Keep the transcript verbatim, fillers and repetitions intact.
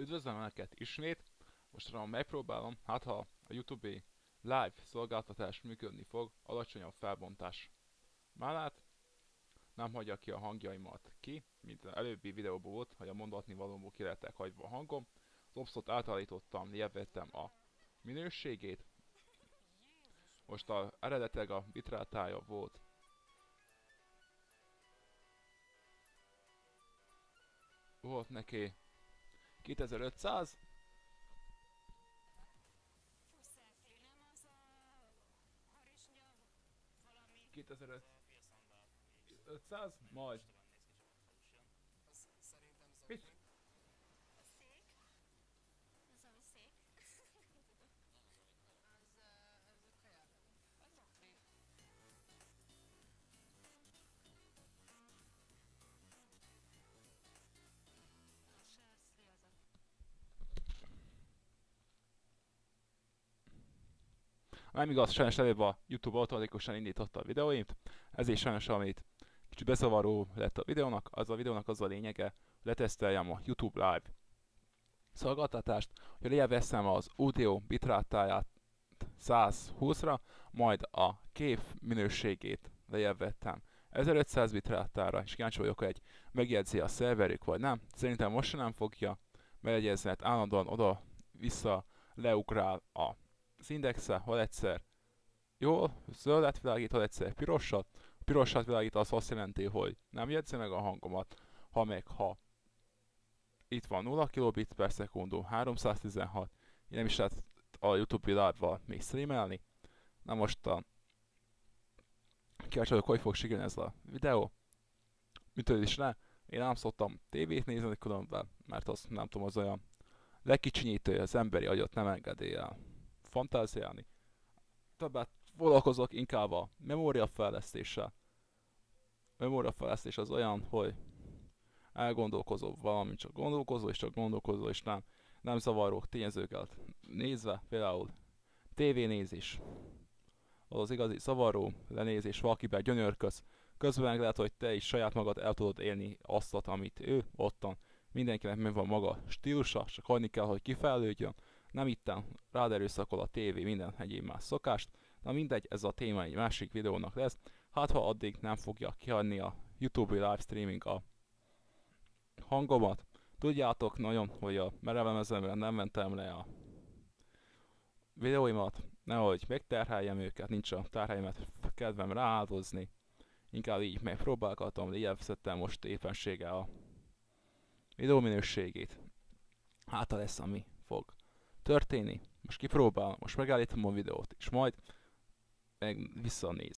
Üdvözlöm Önöket ismét! Mostanában megpróbálom, hát ha a YouTube live szolgáltatás működni fog alacsonyabb felbontás mellett, nem hagyja ki a hangjaimat ki, mint az előbbi videóban volt, hogy a mondatni valóból ki lettek hagyva a hangom. Az obszot átállítottam, lejjebb a minőségét. Most a, eredetileg a bitrátája volt volt neki kétezer-ötszáz, kétezer-ötszáz, majd mit? Nem igaz, sajnos előbb a YouTube automatikusan indította a videóimt, ezért sajnos amit kicsit beszavaró lett a videónak, az a videónak az a lényege, hogy leteszteljem a YouTube Live szolgáltatást, hogy lejjebb veszem az audio bitrátáját száz húszra, majd a kép minőségét lejjebb vettem ezerötszáz bitrátára, és kíváncsi vagyok, hogy egy megjegyzi a szerverük vagy nem. Szerintem most sem nem fogja megjegyezni, mert állandóan oda-vissza leugrál a az indexe, hol egyszer jól zöldet világít, hol egyszer pirosat. A pirosat világít az azt jelenti, hogy nem jegyzi meg a hangomat, ha meg ha itt van nulla kilobit per szekundum, háromszáztizenhat, én nem is lehet a YouTube live-val még streamelni. Na most a kíváncsi vagyok, hogy fog sikerülni ez a videó. Mitől is ne, én nem szoktam tévét nézni különben, mert azt nem tudom, az olyan lekicsinyítő, az emberi agyat nem engedi el fantáziálni. Többet foglalkozok inkább a memóriafejlesztéssel. A memóriafejlesztés az olyan, hogy elgondolkozol valamint csak gondolkozol, és csak gondolkozol, és nem, nem zavaró tényezőket nézve, például tévénézés. Az az igazi zavaró lenézés, valakiben gyönyörköz. Közben meg lehet, hogy te is saját magad el tudod élni azt, amit ő ottan. Mindenkinek meg van maga stílusa, csak hagyni kell, hogy kifejlődjön. Nem itten rád erőszakol a tévé minden egyéb más szokást. Na mindegy, ez a téma egy másik videónak lesz. Hát ha addig nem fogja kiadni a YouTube livestreaming a hangomat. Tudjátok nagyon, hogy a merevlemezemben nem mentem le a videóimat, nehogy megterheljem őket, nincs a tárhelyemet kedvem rááldozni. Inkább így megpróbálgatom, lejjebb szedtem most éppenséggel a videó minőségét. Hát lesz, ami fog történni. Most kipróbálom, most megállítom a videót, és majd meg visszanéz.